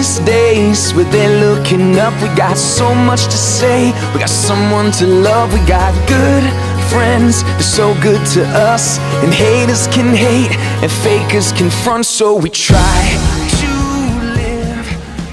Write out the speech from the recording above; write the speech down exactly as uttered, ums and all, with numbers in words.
these days where they're looking up. We got so much to say, we got someone to love. We got good friends, they're so good to us. And haters can hate, and fakers can front. So we try